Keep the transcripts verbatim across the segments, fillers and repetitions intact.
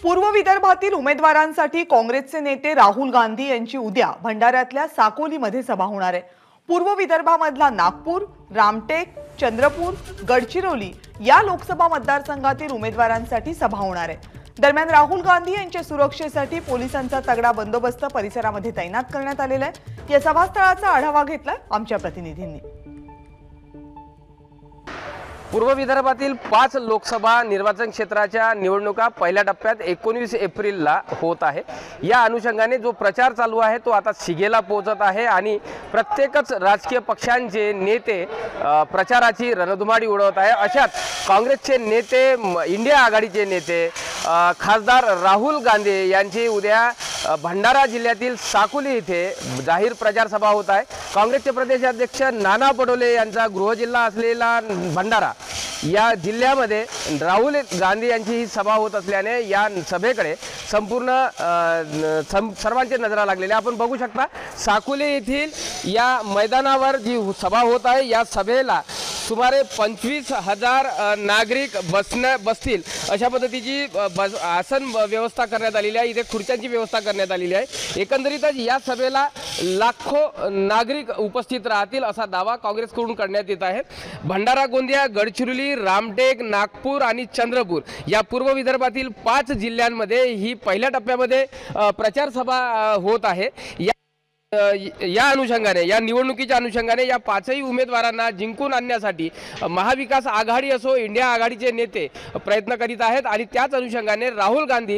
पूर्व विदर्भातील उमेदवारांसाठी काँग्रेसचे नेते राहुल गांधी यांची उद्या भंडाऱ्यातल्या साकोलीमध्ये सभा होणार आहे। पूर्व विदर्भामधला नागपूर, रामटेक, चंद्रपूर, गडचिरोली या लोकसभा मतदारसंघातील उमेदवारांसाठी सभा होणार आहे। दरम्यान राहुल गांधी यांच्या सुरक्षेसाठी पोलिसांचा तगडा बंदोबस्त परिसरामध्ये तैनात करण्यात आलेला आहे। या सभास्थळाचा आढावा घेतला आमच्या प्रतिनिधींनी। पूर्व विदर्भातील पाच लोकसभा निर्वाचन क्षेत्राच्या निवडणुका पहिल्या टप्प्यात एकोणीस एप्रिलला होत आहे। या अनुषंगाने जो प्रचार चालू आहे तो आता शिगेला पोहोचत आहे आणि प्रत्येकच राजकीय पक्षांचे नेते प्रचाराची रणधुमाळी उडवत आहे। अशात काँग्रेसचे नेते, इंडिया आघाडीचे नेते खासदार राहुल गांधी यांची उद्या भंडारा जिल्ह्यातील साकोली येथे जाहीर प्रचार सभा होत आहे। काँग्रेसचे प्रदेशाध्यक्ष नाना पटोले यांचा गृहजिल्हा असलेला भंडारा या जिल्ह्यामध्ये राहुल गांधी यांची ही सभा होत असल्याने या सभेकडे संपूर्ण सर्वांची नजर लागलेली आहे। आपण बघू शकता साकोली येथील या मैदानावर जी सभा होत आहे या सभेला सुमारे पंचवीस हजार नागरिक बसण्या बसतील अशा पद्धतीची बस आसन व्यवस्था करण्यात आलेली आहे। इथे खुर्च्यांची व्यवस्था करण्यात आलेली आहे। एकंदरीतच या सभेला लाखो नागरिक उपस्थित राहतील असा दावा काँग्रेसकडून करण्यात येत आहे। भंडारा, गोंदिया, गडचिरोली, रामटेक, नागपूर आणि चंद्रपूर या पूर्व विदर्भातील पाच जिल्ह्यांमध्ये ही पहिल्या टप्प्यामध्ये प्रचार सभा होत आहे। या अनुषंगाने या निवडणुकीच्या अनुषंगाने या पाचही उमेदवारांना जिंकून आणण्यासाठी महाविकास आघाडी असो, इंडिया आघाडीचे नेते प्रयत्न करीत आहेत आणि त्याच अनुषंगाने राहुल गांधी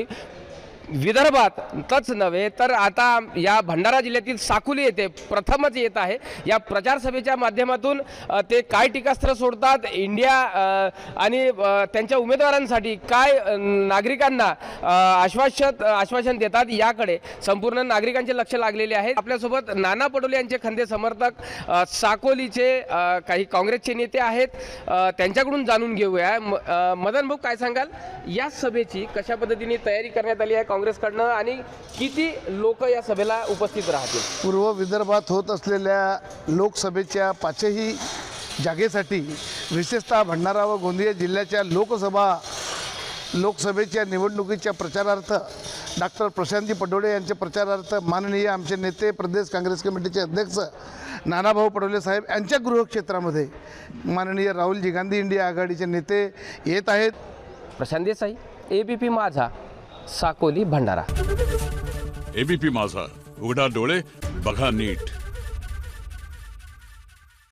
विदर्भातच नव्हे तर आता या भंडारा जिल्ह्यातील साकोली येथे प्रथमच येत आहे। या प्रचार सभेच्या माध्यमातून ते काय टीकास्त्र सोडतात, इंडिया आणि त्यांच्या उमेदवारांसाठी काय नागरिकांना आश्वासन आश्वासन देतात याकडे संपूर्ण नागरिकांचे लक्ष लागलेले आहे। आपल्यासोबत नाना पटोले यांचे खंदे समर्थक साकोलीचे काही काँग्रेसचे नेते आहेत, त्यांच्याकडून जाणून घेऊया। मदन भाऊ, काय सांगाल या सभेची कशा पद्धतीने तयारी करण्यात आली आहे काँग्रेसकडनं आणि किती लोक या सभेला उपस्थित राहतील? पूर्व विदर्भात होत असलेल्या लोकसभेच्या पाचही जागेसाठी विशेषतः भंडारा व गोंदिया जिल्ह्याच्या लोकसभा लोकसभेच्या निवडणुकीच्या प्रचारार्थ डॉक्टर प्रशांतजी पटोले यांच्या प्रचारार्थ माननीय आमचे नेते, प्रदेश काँग्रेस कमिटीचे अध्यक्ष नानाभाऊ पटोले साहेब यांच्या गृहक्षेत्रामध्ये माननीय राहुलजी गांधी इंडिया आघाडीचे नेते येत आहेत। प्रशांत देसाई, एबीपी माझा, साकोली, भंडारा। एबीपी माझा, उघडा डोळे बघा नीट।